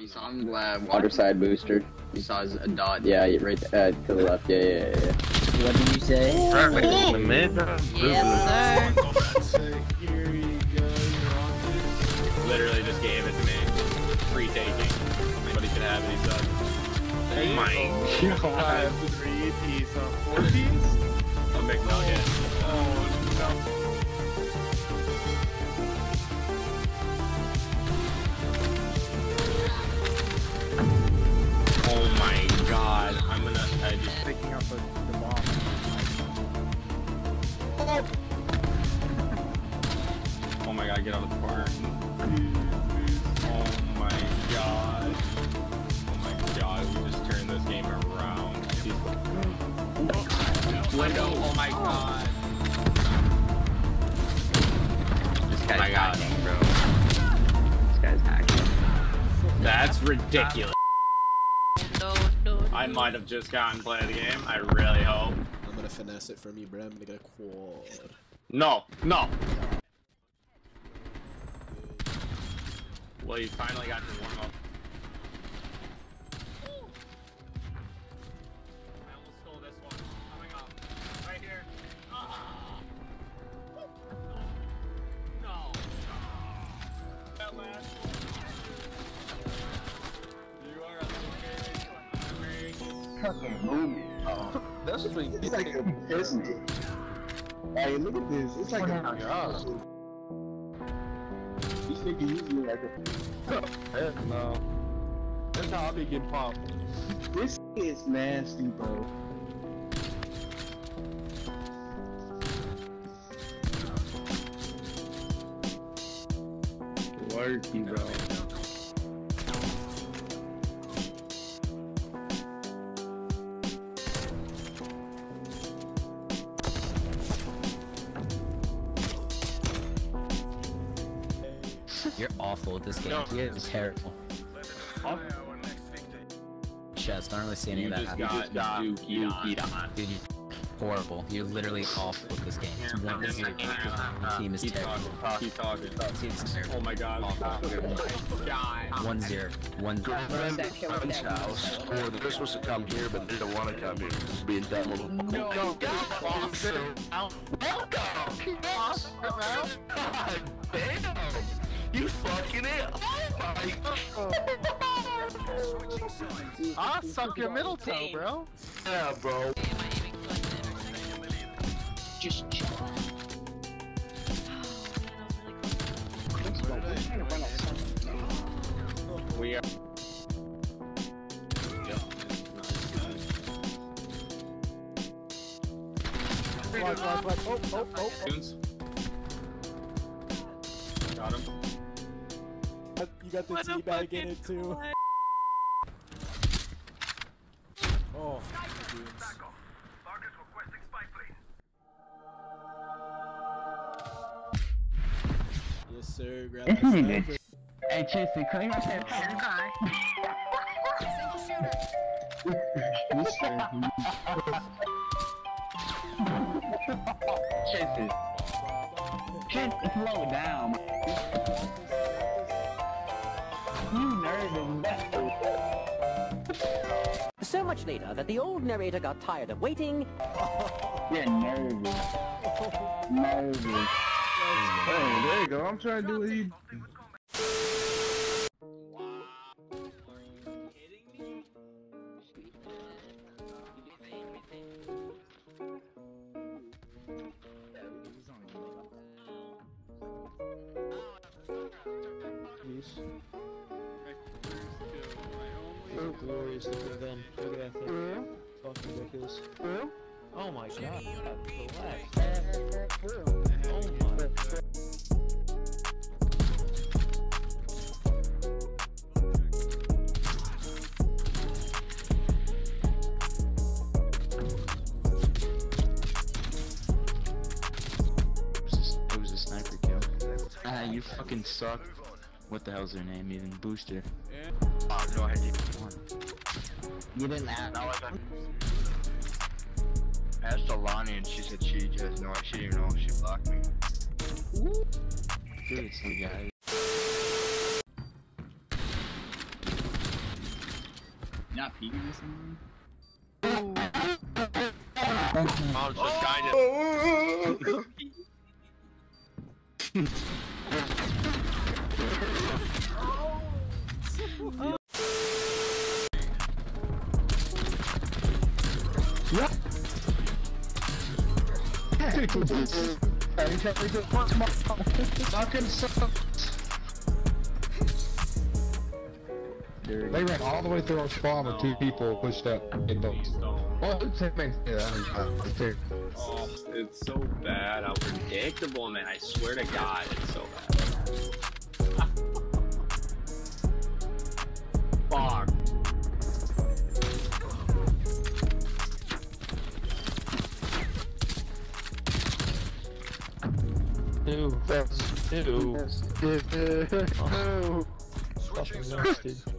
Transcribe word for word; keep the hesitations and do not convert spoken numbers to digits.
You saw him uh, water side booster. You saw his a dot. Yeah, right uh, to the left. Yeah, yeah, yeah. yeah. What did you say? Perfect. In the mid. Yes, sir. Here you go. You're on this. Literally just gave it to me. Free taking. Anybody can have it, he said. Oh my god. Three piece on four piece. A McNugget. Oh no. Oh my god. I'm gonna. I just. Picking up the, the bomb. Oh my god, get out of the corner. Oh my god. Oh my god, we just turned this game around. Window, oh my god. This guy's Oh my god. hacking, bro. This guy's hacking. That's ridiculous. No, no, no. I might have just gotten play of the game. I really hope. I'm gonna finesse it from you, bro. I'm gonna get a quad. No, no. Well, you finally got to warm up. I almost stole this one. Coming up. Right here. Ah. No. That last. You are a Fucking movie. Oh, That's what we it's like a Disney. Hey, look at this. It's like a god. These niggas use me like a. Heck no. That's how I be getting popped. This is nasty, bro. Worky, bro. You're awful with this game. No. You're terrible. Chest, I don't really see any You of that just happening. got dukey on. Dude, you're horrible. You're literally awful with this game. It's one to zero. The team is Keep terrible. talking. Keep talking. The team is terrible. Oh my god. God. One zero. One zero. Friend's house, or they're supposed to come here, but they don't want to come here. It's being dumb little. No, no, awesome. Welcome. Awesome. God damn. You fucking it. Oh my. I'll suck your middle toe, bro. Yeah, bro. Just chill. We are. Flag, flag, flag. Oh, oh, oh, Tunes. Got him. oh. You got the teabag in it too. Oh, dudes. Yes, sir. Grab that sniper. Hey, Chelsea, come here. Chelsea, Chelsea, slow down. You nervous bastard. So much later that the old narrator got tired of waiting. You're nervous. Nervous. Hey, there you go. I'm trying to do what he. So glorious looking gun. Look at that thing. Fucking ridiculous. Oh my god. Relax. Oh my. It was a sniper kill. Ah, you fucking suck. What the hell's their name even? Booster. Oh, no idea. You didn't ask. I asked Alani and she said she just know she didn't even know she blocked me. Dude, it's the guy. not peeking or something? Oh, just kind of. Yep. Fucking sucks. They ran all the way through our spawn with two people pushed up in boats. Oh, it's yeah, Oh, it's so bad. How predictable, man. I swear to God, it's so bad. Fuck. Ew. Ew. Ew. Fucking nasty.